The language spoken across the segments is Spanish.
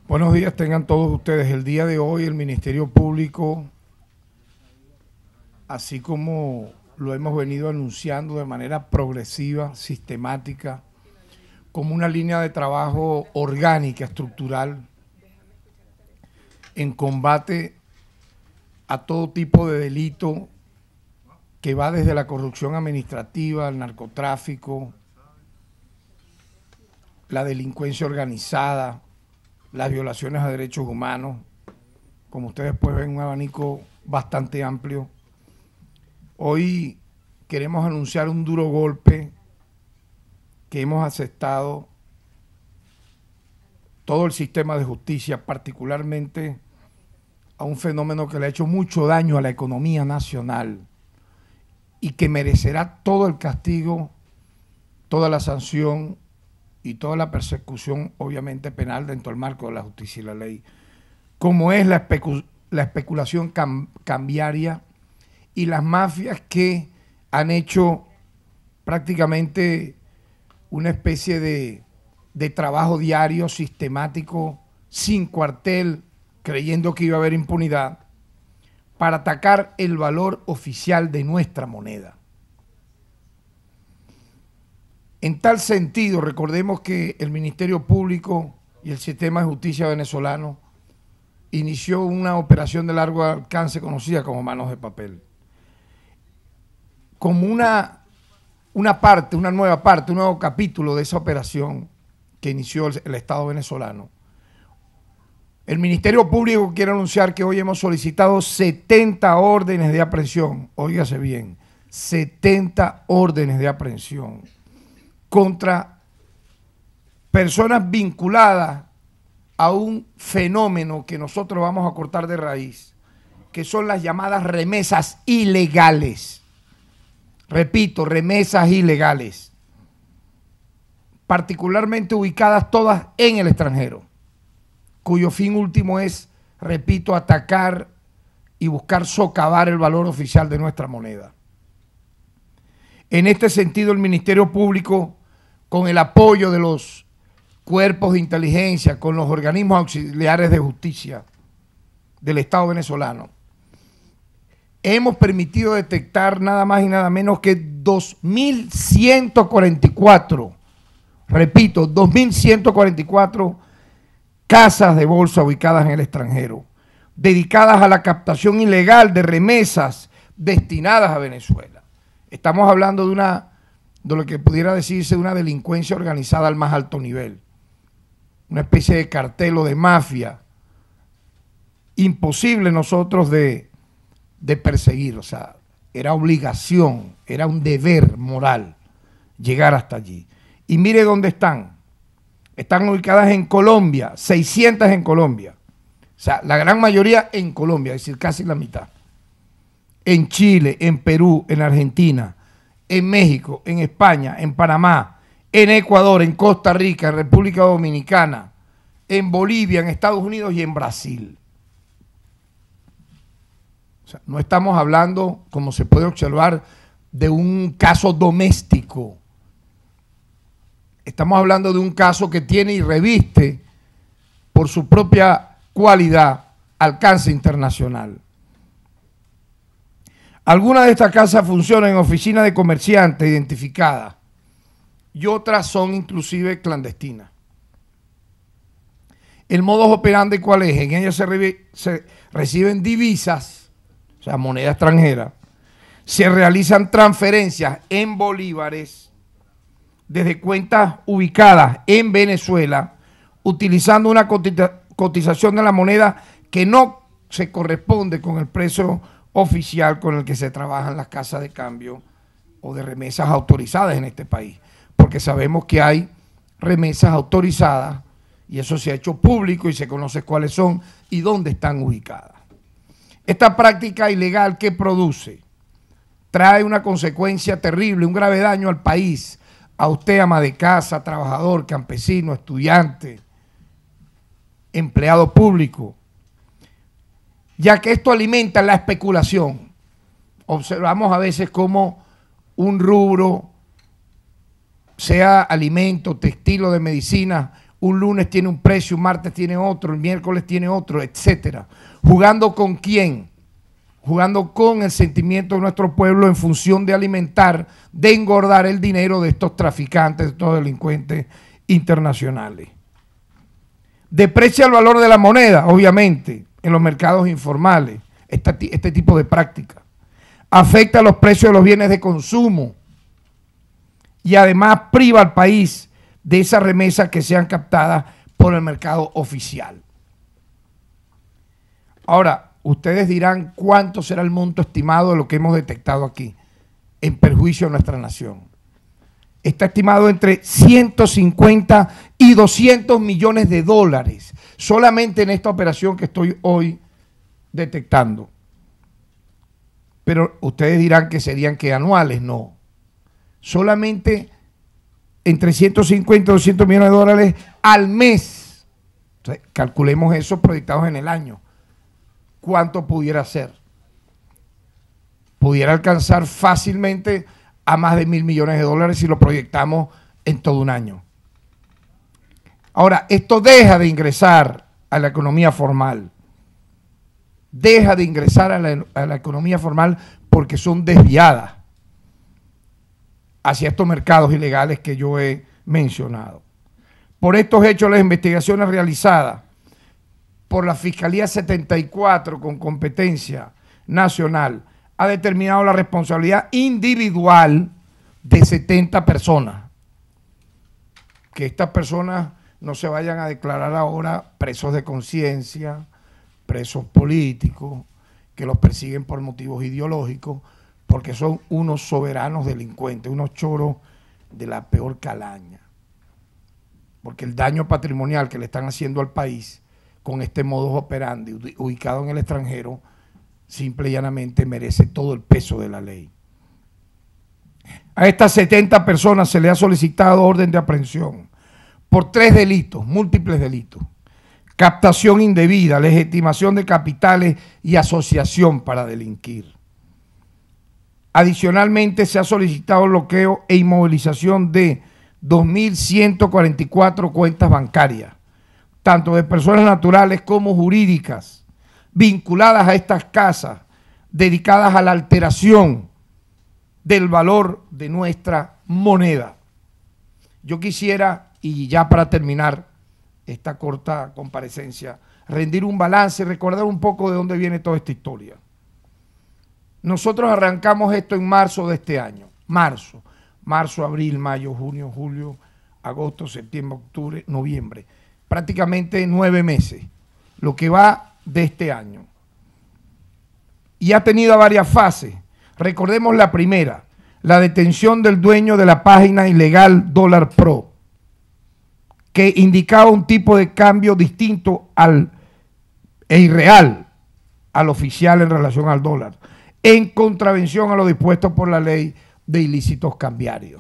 Buenos días tengan todos ustedes. El día de hoy el Ministerio Público, así como lo hemos venido anunciando de manera progresiva, sistemática, como una línea de trabajo orgánica, estructural, en combate a todo tipo de delito que va desde la corrupción administrativa, el narcotráfico, la delincuencia organizada, las violaciones a derechos humanos. Como ustedes pueden ver, un abanico bastante amplio. Hoy queremos anunciar un duro golpe que hemos aceptado todo el sistema de justicia, particularmente a un fenómeno que le ha hecho mucho daño a la economía nacional y que merecerá todo el castigo, toda la sanción y toda la persecución, obviamente penal, dentro del marco de la justicia y la ley, como es la especulación cambiaria y las mafias que han hecho prácticamente una especie de trabajo diario, sistemático, sin cuartel, creyendo que iba a haber impunidad, para atacar el valor oficial de nuestra moneda. En tal sentido, recordemos que el Ministerio Público y el sistema de justicia venezolano inició una operación de largo alcance conocida como Manos de Papel. Como una nueva parte, un nuevo capítulo de esa operación que inició el Estado venezolano, el Ministerio Público quiere anunciar que hoy hemos solicitado 70 órdenes de aprehensión, óigase bien, 70 órdenes de aprehensión contra personas vinculadas a un fenómeno que nosotros vamos a cortar de raíz, que son las llamadas remesas ilegales. Repito, remesas ilegales, particularmente ubicadas todas en el extranjero, cuyo fin último es, repito, atacar y buscar socavar el valor oficial de nuestra moneda. En este sentido, el Ministerio Público, con el apoyo de los cuerpos de inteligencia, con los organismos auxiliares de justicia del Estado venezolano, hemos permitido detectar nada más y nada menos que 2.144, repito, 2.144 casas de bolsa ubicadas en el extranjero, dedicadas a la captación ilegal de remesas destinadas a Venezuela. Estamos hablando de lo que pudiera decirse una delincuencia organizada al más alto nivel, una especie de cartel o de mafia, imposible nosotros de perseguir, o sea, era obligación, era un deber moral llegar hasta allí. Y mire dónde están. Están ubicadas en Colombia, 600 en Colombia. O sea, la gran mayoría en Colombia, es decir, casi la mitad. En Chile, en Perú, en Argentina, en México, en España, en Panamá, en Ecuador, en Costa Rica, en República Dominicana, en Bolivia, en Estados Unidos y en Brasil. O sea, no estamos hablando, como se puede observar, de un caso doméstico. Estamos hablando de un caso que tiene y reviste, por su propia cualidad, alcance internacional. Algunas de estas casas funcionan en oficinas de comerciantes identificadas y otras son inclusive clandestinas. El modus operandi, ¿cuál es? En ellas se reciben divisas, o sea, moneda extranjera, se realizan transferencias en bolívares desde cuentas ubicadas en Venezuela, utilizando una cotización de la moneda que no se corresponde con el precio oficial con el que se trabajan las casas de cambio o de remesas autorizadas en este país, porque sabemos que hay remesas autorizadas y eso se ha hecho público y se conoce cuáles son y dónde están ubicadas. Esta práctica ilegal, ¿qué produce? Trae una consecuencia terrible, un grave daño al país, a usted, ama de casa, trabajador, campesino, estudiante, empleado público, ya que esto alimenta la especulación. Observamos a veces cómo un rubro, sea alimento, textil o de medicina, un lunes tiene un precio, un martes tiene otro, el miércoles tiene otro, etcétera. ¿Jugando con quién? Jugando con el sentimiento de nuestro pueblo en función de alimentar, de engordar el dinero de estos traficantes, de estos delincuentes internacionales. Deprecia el valor de la moneda, obviamente, en los mercados informales, este tipo de práctica. Afecta los precios de los bienes de consumo y además priva al país de esas remesas que sean captadas por el mercado oficial. Ahora, ustedes dirán cuánto será el monto estimado de lo que hemos detectado aquí en perjuicio de nuestra nación. Está estimado entre 150 y 200 millones de dólares solamente en esta operación que estoy hoy detectando. Pero ustedes dirán que serían que anuales, no. Solamente entre 150 y 200 millones de dólares al mes. Entonces, calculemos eso proyectados en el año. ¿Cuánto pudiera ser? Pudiera alcanzar fácilmente a más de 1.000 millones de dólares si lo proyectamos en todo un año. Ahora, esto deja de ingresar a la economía formal. Deja de ingresar a la economía formal porque son desviadas hacia estos mercados ilegales que yo he mencionado. Por estos hechos, las investigaciones realizadas por la Fiscalía 74 con competencia nacional ha determinado la responsabilidad individual de 70 personas. Que estas personas no se vayan a declarar ahora presos de conciencia, presos políticos, que los persiguen por motivos ideológicos, porque son unos soberanos delincuentes, unos choros de la peor calaña. Porque el daño patrimonial que le están haciendo al país con este modus operandi ubicado en el extranjero, simple y llanamente merece todo el peso de la ley. A estas 70 personas se le ha solicitado orden de aprehensión por 3 delitos, múltiples delitos: captación indebida, legitimación de capitales y asociación para delinquir. Adicionalmente, se ha solicitado bloqueo e inmovilización de 2.144 cuentas bancarias, tanto de personas naturales como jurídicas, vinculadas a estas casas, dedicadas a la alteración del valor de nuestra moneda. Yo quisiera, y ya para terminar esta corta comparecencia, rendir un balance y recordar un poco de dónde viene toda esta historia. Nosotros arrancamos esto en marzo de este año, marzo, abril, mayo, junio, julio, agosto, septiembre, octubre, noviembre, prácticamente 9 meses, lo que va de este año. Y ha tenido varias fases. Recordemos la primera, la detención del dueño de la página ilegal Dólar Pro, que indicaba un tipo de cambio distinto e irreal al oficial en relación al dólar, en contravención a lo dispuesto por la ley de ilícitos cambiarios.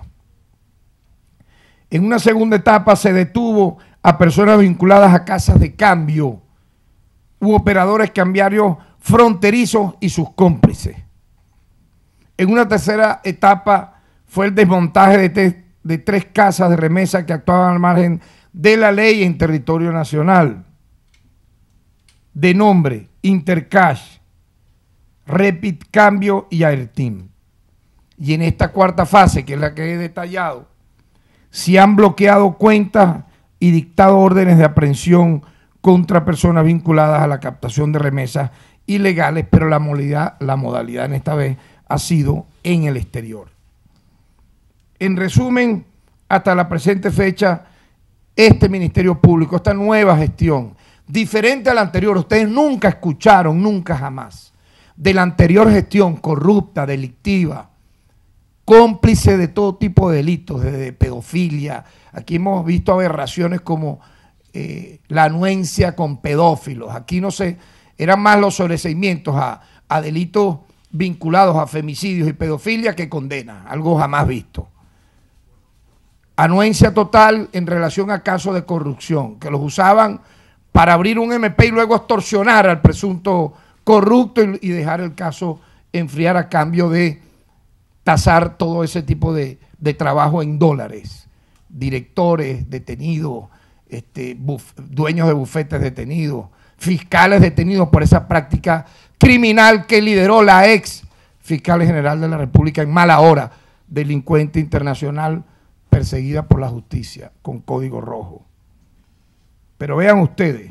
En una segunda etapa se detuvo a personas vinculadas a casas de cambio u operadores cambiarios fronterizos y sus cómplices. En una tercera etapa fue el desmontaje de 3 casas de remesa que actuaban al margen de la ley en territorio nacional, de nombre Intercash, Rapid Cambio y Airteam. Y en esta cuarta fase, que es la que he detallado, se han bloqueado cuentas y dictado órdenes de aprehensión contra personas vinculadas a la captación de remesas ilegales, pero la modalidad en esta vez ha sido en el exterior. En resumen, hasta la presente fecha, este Ministerio Público, esta nueva gestión, diferente a la anterior, ustedes nunca escucharon, nunca jamás, de la anterior gestión corrupta, delictiva, cómplice de todo tipo de delitos, desde pedofilia. Aquí hemos visto aberraciones como la anuencia con pedófilos. Aquí no sé, eran más los sobreseimientos a delitos vinculados a femicidios y pedofilia que condena, algo jamás visto. Anuencia total en relación a casos de corrupción, que los usaban para abrir un MP y luego extorsionar al presunto corrupto y dejar el caso enfriar a cambio de tasar todo ese tipo de trabajo en dólares. Directores, detenidos, dueños de bufetes detenidos, fiscales detenidos por esa práctica criminal que lideró la ex fiscal general de la República en mala hora, delincuente internacional perseguida por la justicia con código rojo. Pero vean ustedes,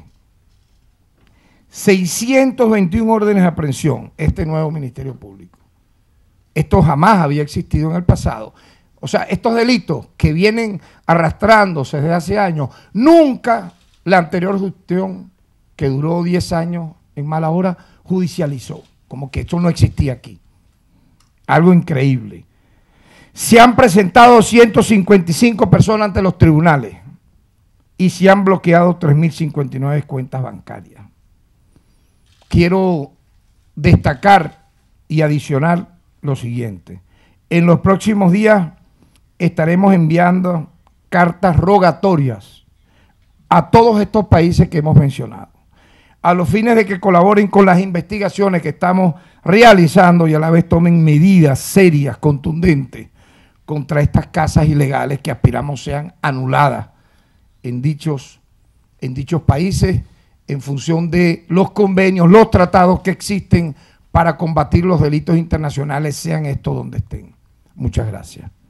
621 órdenes de aprehensión, este nuevo Ministerio Público. Esto jamás había existido en el pasado. O sea, estos delitos que vienen arrastrándose desde hace años, nunca la anterior gestión, que duró 10 años en mala hora, judicializó. Como que esto no existía aquí. Algo increíble. Se han presentado 155 personas ante los tribunales y se han bloqueado 3.059 cuentas bancarias. Quiero destacar y adicionar lo siguiente. En los próximos días estaremos enviando cartas rogatorias a todos estos países que hemos mencionado, a los fines de que colaboren con las investigaciones que estamos realizando y a la vez tomen medidas serias, contundentes, contra estas casas ilegales que aspiramos sean anuladas en dichos países en función de los convenios, los tratados que existen para combatir los delitos internacionales, sean estos donde estén. Muchas gracias.